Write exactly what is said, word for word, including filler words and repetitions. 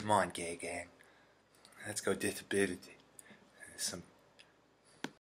Come on, gay gang. Let's go disability. Some